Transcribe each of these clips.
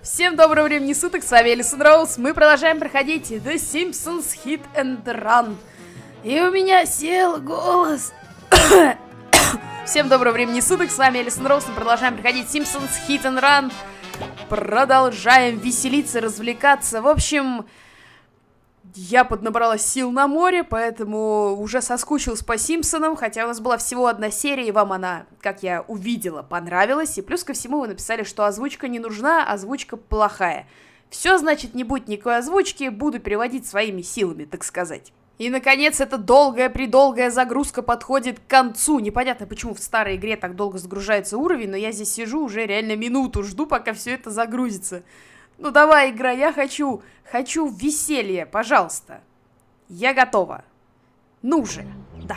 Всем доброго времени суток, с вами Элисон Роуз. Мы продолжаем проходить The Simpsons Hit and Run. И у меня сел голос. Всем доброго времени суток, с вами Элисон Роуз. Мы продолжаем проходить Simpsons Hit and Run. Продолжаем веселиться, развлекаться. В общем, я поднабрала сил на море, поэтому уже соскучилась по Симпсонам. Хотя у нас была всего одна серия, и вам она, как я увидела, понравилась. И плюс ко всему вы написали, что озвучка не нужна, озвучка плохая. Все, значит, не будет никакой озвучки, буду переводить своими силами, так сказать. И, наконец, эта долгая-предолгая загрузка подходит к концу. Непонятно, почему в старой игре так долго загружается уровень, но я здесь сижу уже реально минуту, жду, пока все это загрузится. Ну давай, игра, я хочу веселья, пожалуйста. Я готова. Ну же, да.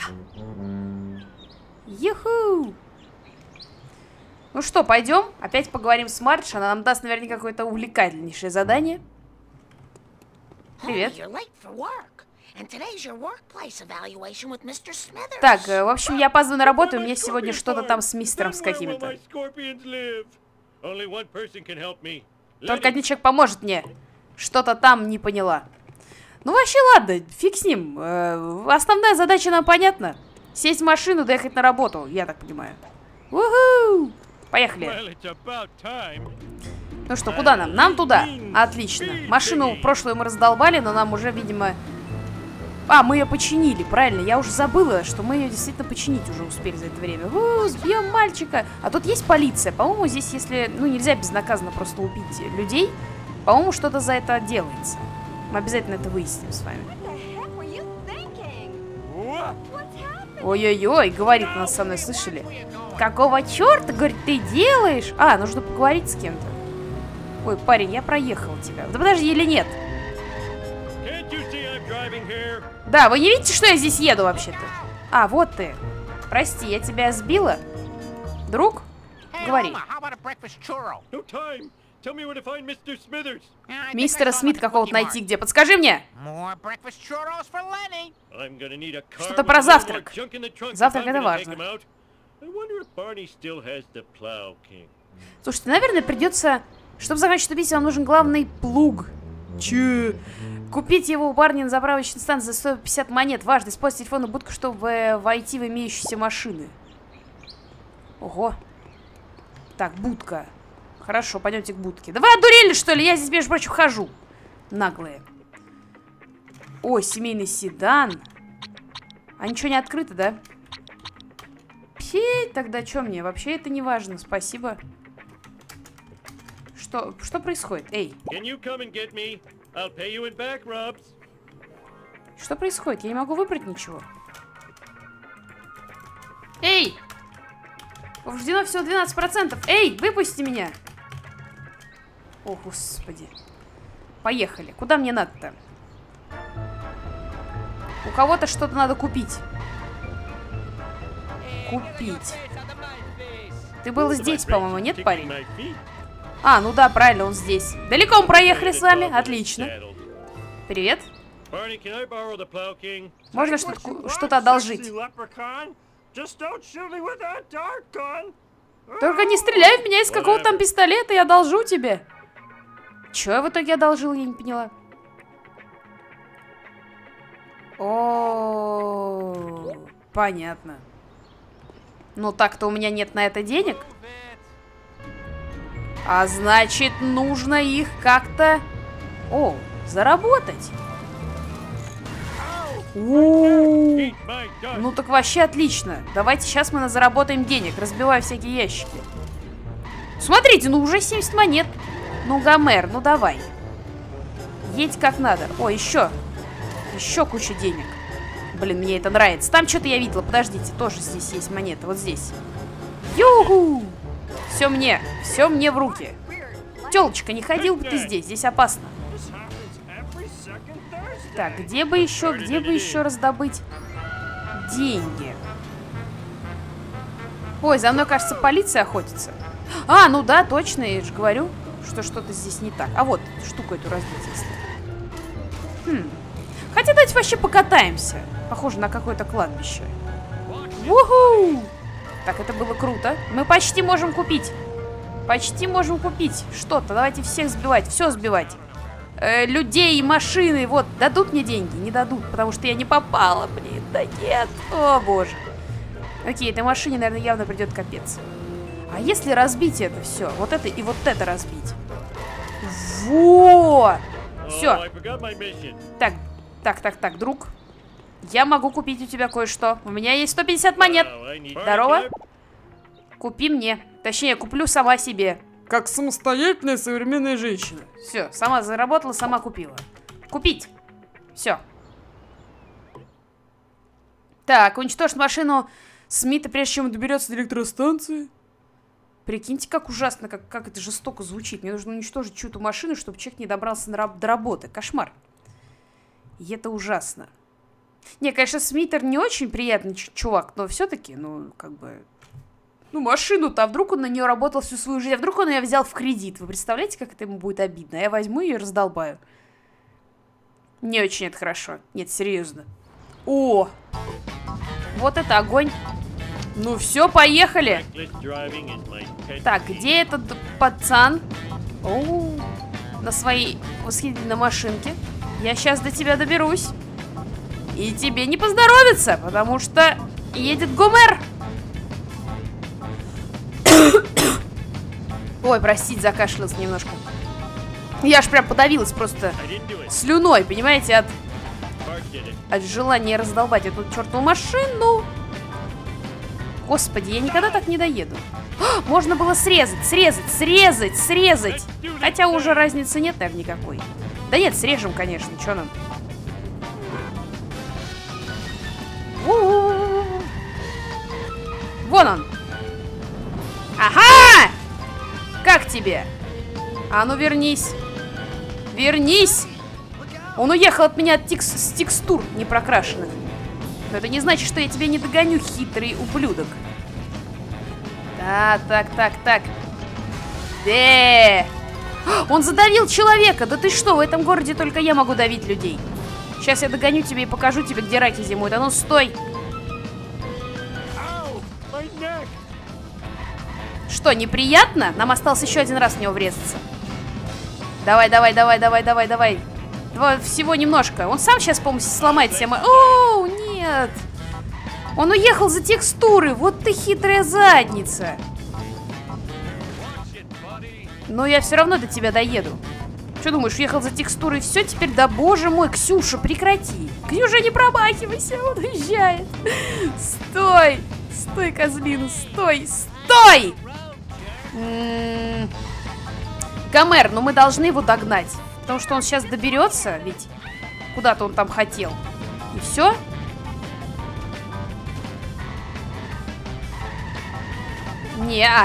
Юху! Ну что, пойдем? Опять поговорим с Мардж, она нам даст наверняка какое-то увлекательнейшее задание. Привет. Так, в общем, я опаздываю на работу, и у меня сегодня что-то там с мистером с каким-то. Только один человек поможет мне. Что-то там не поняла. Ну вообще ладно, фиг с ним. Основная задача нам понятна. Сесть в машину, доехать на работу, я так понимаю. Уху! Поехали. Ну что, куда нам? Нам туда. Отлично. Машину прошлую мы раздолбали, но нам уже, видимо... А, мы ее починили, правильно. Я уже забыла, что мы ее действительно починить уже успели за это время. Сбьем мальчика. А тут есть полиция. По-моему, здесь, если... Ну, нельзя безнаказанно просто убить людей. По-моему, что-то за это делается. Мы обязательно это выясним с вами. Ой-ой-ой, говорит она со мной, слышали? Какого черта, говорит, ты делаешь? А, нужно поговорить с кем-то. Ой, парень, я проехал тебя. Да подожди, или нет? Да, вы не видите, что я здесь еду вообще-то? А, вот ты. Прости, я тебя сбила? Друг? Говори. Мистера Смит какого-то найти где? Подскажи мне. Что-то про завтрак. Завтрак это важно. Слушайте, наверное, придется... Чтобы закончить убийство, вам нужен главный плуг. Че? Купить его у парня на заправочной станции за 150 монет. Важно, использовать телефонную будку, чтобы войти в имеющиеся машины. Ого. Так, будка. Хорошо, пойдемте к будке. Да вы одурели, что ли? Я здесь, между прочим, хожу. Наглые. О, семейный седан. А ничего не открыто, да? Пи, тогда что мне? Вообще это не важно, спасибо. Что происходит? Эй. Что происходит? Я не могу выбрать ничего. Эй! Повреждено всего 12%. Эй, выпусти меня! О, господи. Поехали. Куда мне надо-то? У кого-то что-то надо купить. Купить. Ты был здесь, по-моему, нет, парень? А, ну да, правильно, он здесь. Далеко мы проехали с вами? Отлично. Привет. Можно что-то одолжить? Только не стреляй в меня из какого-то там пистолета, я одолжу тебе. Чё я в итоге одолжил, я не поняла. О, понятно. Ну так-то у меня нет на это денег. А значит, нужно их как-то... О, заработать. Ну так вообще отлично. Давайте сейчас мы заработаем денег. Разбиваю всякие ящики. Смотрите, ну уже 70 монет. Ну, Гомер, ну давай. Едь как надо. О, еще. Еще куча денег. Блин, мне это нравится. Там что-то я видела. Подождите, тоже здесь есть монеты. Вот здесь. Юху! Все мне в руки. Тёлочка, не ходил бы ты здесь, здесь опасно. Так, где бы еще раздобыть деньги? Ой, за мной, кажется, полиция охотится. А, ну да, точно, я же говорю, что что-то здесь не так. А вот, штуку эту разбить, если... Хотя давайте вообще покатаемся. Похоже на какое-то кладбище. Уху! Так, это было круто. Мы почти можем купить. Почти можем купить что-то. Давайте всех сбивать, все сбивать. Людей и машины, вот, дадут мне деньги? Не дадут, потому что я не попала, блин, да нет. О, боже. Окей, этой машине, наверное, явно придет капец. А если разбить это все? Вот это и вот это разбить. Вот. Все. Так, друг. Я могу купить у тебя кое-что. У меня есть 150 монет. Здорово. Купи мне. Точнее, куплю сама себе. Как самостоятельная современная женщина. Все, сама заработала, сама купила. Купить. Все. Так, уничтожить машину Смита, прежде чем он доберется до электростанции. Прикиньте, как ужасно, как это жестоко звучит. Мне нужно уничтожить чью-то машину, чтобы человек не добрался до работы. Кошмар. И это ужасно. Не, конечно, Смитер не очень приятный чувак, но все-таки, ну, как бы... Ну, машину-то, а вдруг он на нее работал всю свою жизнь, а вдруг он ее взял в кредит. Вы представляете, как это ему будет обидно? Я возьму ее и раздолбаю. Не очень это хорошо. Нет, серьезно. О! Вот это огонь. Ну все, поехали. Так, где этот пацан? О, на своей восхитительной машинке. Я сейчас до тебя доберусь. И тебе не поздоровится, потому что едет Гомер. Ой, простите, закашлялась немножко. Я аж прям подавилась просто слюной, понимаете, от желания раздолбать эту чертову машину. Господи, я никогда так не доеду. Можно было срезать. Хотя уже разницы нет, наверное, никакой. Да нет, срежем, конечно, что нам. Вон он. Ага! Как тебе? А ну вернись. Вернись! Он уехал от меня с текстур непрокрашенных. Но это не значит, что я тебя не догоню, хитрый ублюдок. Так. Он задавил человека! Да ты что, в этом городе только я могу давить людей. Сейчас я догоню тебя и покажу тебе, где раки зимуют. А ну, стой! Что, неприятно? Нам осталось еще один раз в него врезаться. Давай. Всего немножко. Он сам сейчас, по-моему, сломает все. О, нет! Он уехал за текстуры. Вот ты хитрая задница. Но я все равно до тебя доеду. Что думаешь, уехал за текстуры и все? Теперь, да боже мой, Ксюша, прекрати. Ксюша, не промахивайся, он уезжает. Стой, козлина, стой. Гомер, ну мы должны его догнать. Потому что он сейчас доберется, ведь куда-то он там хотел. И все. Не-а.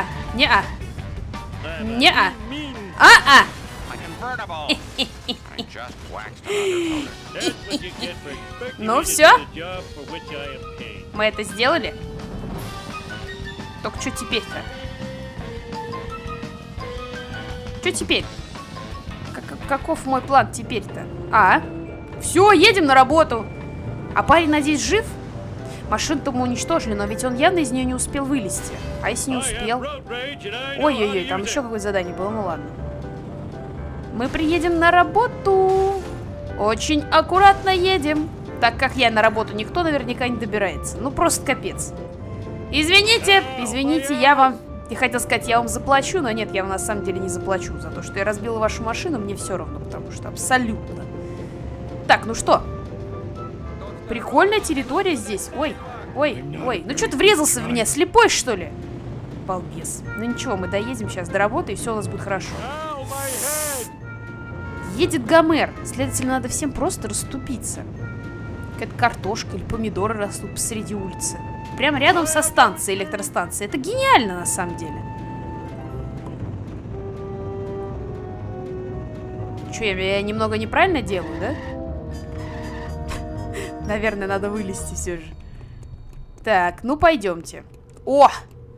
Ну все. Мы это сделали. Только что теперь-то? Что теперь? Каков мой план теперь-то? Все, едем на работу. А парень, надеюсь, жив? Машину-то мы уничтожили, но ведь он явно из нее не успел вылезти. А если не успел? Ой-ой-ой, там еще какое-то задание было, ну ладно. Мы приедем на работу. Очень аккуратно едем. Так как я на работу, никто наверняка не добирается. Ну просто капец. Извините, я хотел сказать, я вам заплачу, но нет, я вам на самом деле не заплачу за то, что я разбила вашу машину, мне все равно, потому что абсолютно. Так, ну что? Прикольная территория здесь. Ой. Ну что ты врезался в меня, слепой что ли? Балбес. Ну ничего, мы доедем сейчас до работы, и все у нас будет хорошо. Едет Гомер, следовательно, надо всем просто расступиться. Какая-то картошка или помидоры растут посреди улицы. Прямо рядом со станцией, электростанцией. Это гениально, на самом деле. Че, я немного неправильно делаю, да? Наверное, надо вылезти все же. Так, ну пойдемте. О!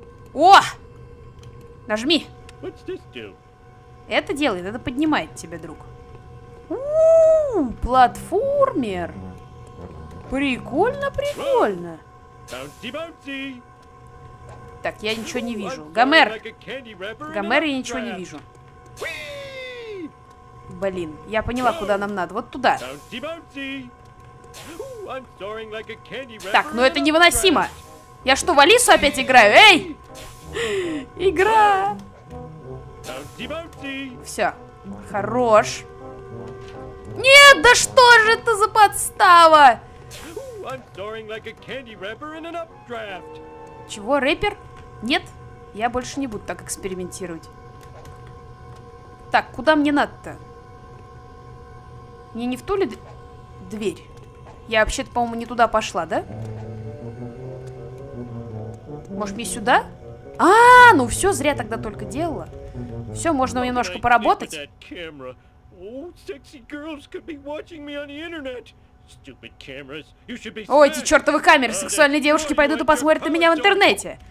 Нажми. Это делает, это поднимает тебя, друг. Платформер. Прикольно. Так, я ничего не вижу. Гомер! Гомер, я ничего не вижу. Блин, я поняла, куда нам надо. Вот туда. Так, ну это невыносимо. Я что, в Алису опять играю? Эй! Игра! Все. Хорош. Нет, да что же это за подстава? Чего, рэпер? Нет, я больше не буду так экспериментировать. Так, куда мне надо-то? Мне не в ту ли дверь? Я вообще-то, по-моему, не туда пошла, да? Может, мне сюда? А, ну все, зря тогда только делала. Все, можно немножко поработать. О, эти чертовы камеры, сексуальные девушки пойдут и посмотрят на меня в интернете.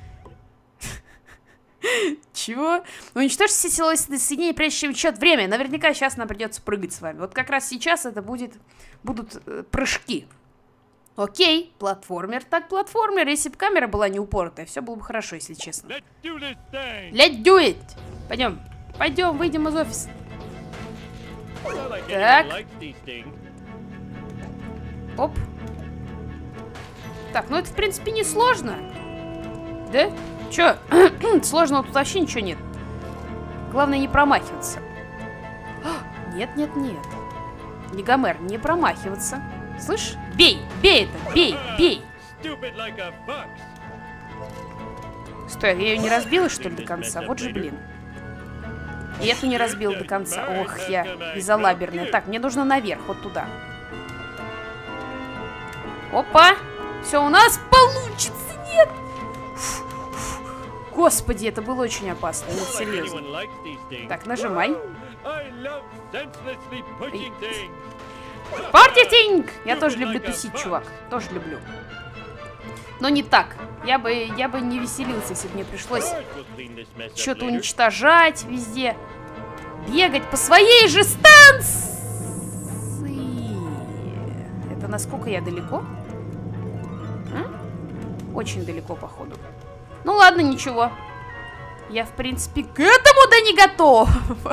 Чего? Уничтожьте все силовые соединения, прежде чем счет время. Наверняка сейчас нам придется прыгать с вами. Вот как раз сейчас это будут прыжки. Окей, платформер. Так, платформер. Если бы камера была не упоротая, все было бы хорошо, если честно. Let's do it. Пойдем. Пойдем, выйдем из офиса. Так. Оп. Так, ну это в принципе не сложно. Да? Чё? Сложного тут вообще ничего нет. Главное не промахиваться. Нет, нет, нет. Не Гомер, не промахиваться. Слышь? Бей! Бей это! Бей! Бей! Стой, я ее не разбила, что ли, до конца? Вот же, блин. И эту не разбила до конца. Ох, я безалаберная. Так, мне нужно наверх, вот туда. Опа! Все у нас получится! Нет! Господи, это было очень опасно. Нет, серьезно. Так, нажимай. Партитинг! Я тоже люблю тусить, чувак. Тоже люблю. Но не так. Я бы не веселился, если бы мне пришлось что-то уничтожать везде. Бегать по своей же станции. Это насколько я далеко? Очень далеко, походу. Ну ладно, ничего. Я, в принципе, к этому да не готов.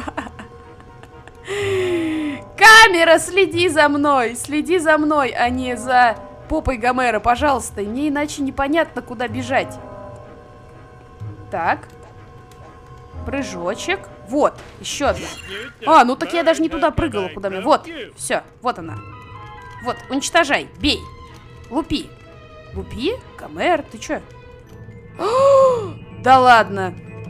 Камера, следи за мной, а не за попой Гомера, пожалуйста. Мне иначе непонятно, куда бежать. Так. Прыжочек. Вот, еще одна. А, ну так я даже не туда прыгала, куда мне. Вот, все, вот она. Вот, уничтожай, бей. Лупи. Лупи? Гомер, ты че? Да ладно.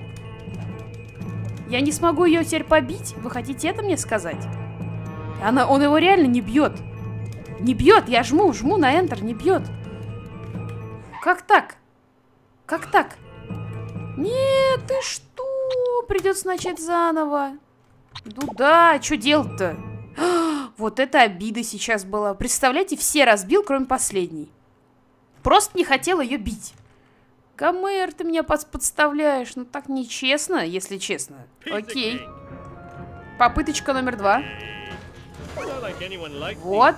Я не смогу ее теперь побить? Вы хотите это мне сказать? Он его реально не бьет. Не бьет, я жму на Enter, не бьет. Как так? Как так? Нет, ты что? Придется начать заново. Ну да, что делать-то? Вот это обида сейчас была. Представляете, все разбил, кроме последней. Просто не хотел ее бить. Гомер, ты меня подставляешь. Ну так нечестно, если честно. Окей. Попыточка номер 2. Вот.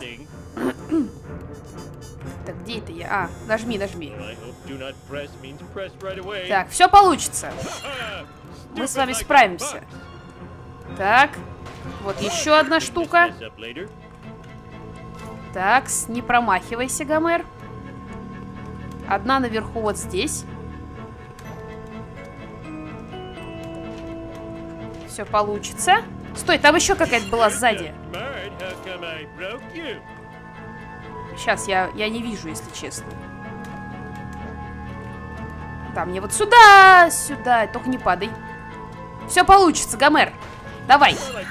Так, где это я? А, нажми. Так, все получится. Мы с вами справимся. Так. Вот еще одна штука. Так, не промахивайся, Гомер. Одна наверху вот здесь. Все получится. Стой, там еще какая-то была сзади. Сейчас я не вижу, если честно. Там мне вот сюда. Только не падай. Все получится, Гомер. Давай.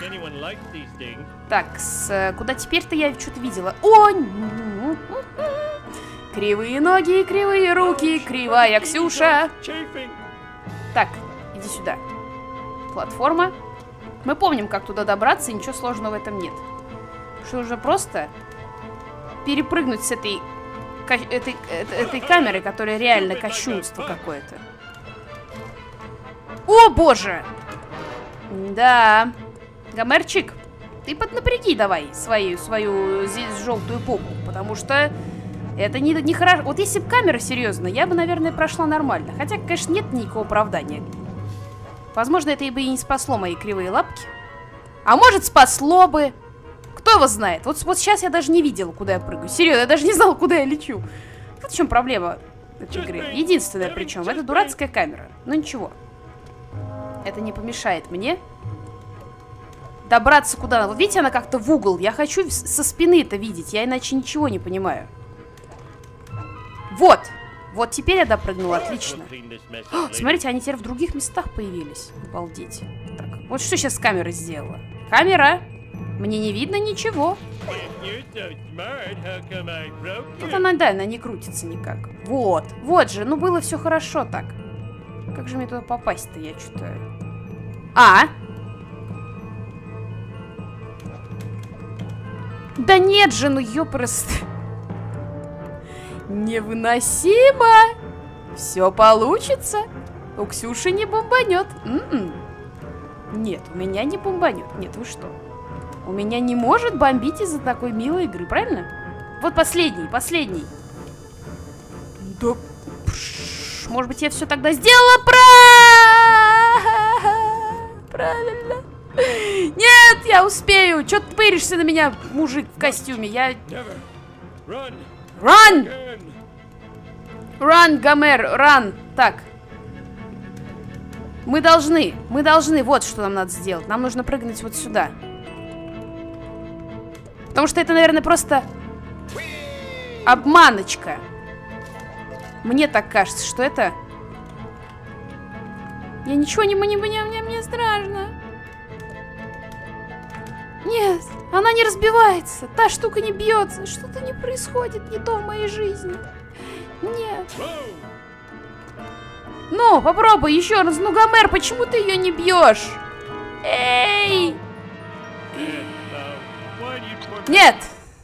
Так, куда теперь-то я что-то видела? О! Кривые ноги, кривые руки, кривая Ксюша. Так, иди сюда. Платформа. Мы помним, как туда добраться, и ничего сложного в этом нет. Что нужно просто перепрыгнуть с этой камеры, которая реально кощунство какое-то. О, боже! Да. Гомерчик, ты поднапряги давай свою здесь желтую попу, потому что Это не хорошо. Вот если бы камера серьезно, я бы, наверное, прошла нормально. Хотя, конечно, нет никакого оправдания. Возможно, это бы и не спасло мои кривые лапки. А может, спасло бы. Кто его знает? Вот сейчас я даже не видела, куда я прыгаю. Серьезно, я даже не знала, куда я лечу. Вот в чем проблема этой игры. Единственное причем, это дурацкая камера. Но ничего. Это не помешает мне добраться куда. Вот видите, она как-то в угол. Я хочу со спины это видеть. Я иначе ничего не понимаю. Вот. Вот теперь я допрыгнула. Отлично. О, смотрите, они теперь в других местах появились. Обалдеть. Так, вот что сейчас камера сделала. Камера. Мне не видно ничего. Вот она, да, она не крутится никак. Вот. Вот же. Ну, было все хорошо так. Как же мне туда попасть-то, я что-то... Да нет же, ну ёпрост. Невыносимо. Все получится. У Ксюши не бомбанет. Нет, у меня не бомбанет. Нет, вы что? У меня не может бомбить из-за такой милой игры, правильно? Вот последний. Да... Может быть, я все тогда сделала правильно. Нет, я успею. Чё ты пыришься на меня, мужик в костюме? Я... Run! Run, Гомер, run. Так. Мы должны, вот что нам надо сделать. Нам нужно прыгнуть вот сюда. Потому что это, наверное, просто обманочка. Мне так кажется, что это... Я ничего не понимаю, мне страшно. Нет, она не разбивается. Та штука не бьется. Что-то не происходит не то в моей жизни. Нет. Ну, попробуй еще раз. Ну, Гомер, почему ты ее не бьешь? Эй! Нет!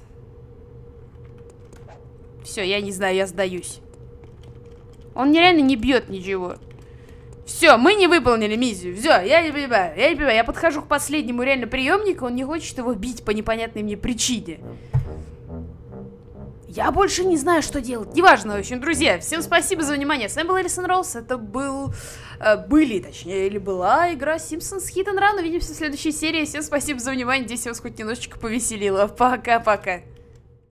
Все, я не знаю, я сдаюсь. Он нереально не бьет ничего. Все, мы не выполнили миссию. Все, я не понимаю. Я подхожу к последнему реально приемнику, он не хочет его бить по непонятной мне причине. Я больше не знаю, что делать. Неважно, в общем, друзья, всем спасибо за внимание. С вами был Элисон Роуз. Это была игра Simpsons Hit and Run. Увидимся в следующей серии. Всем спасибо за внимание. Надеюсь, я вас хоть немножечко повеселила. Пока-пока.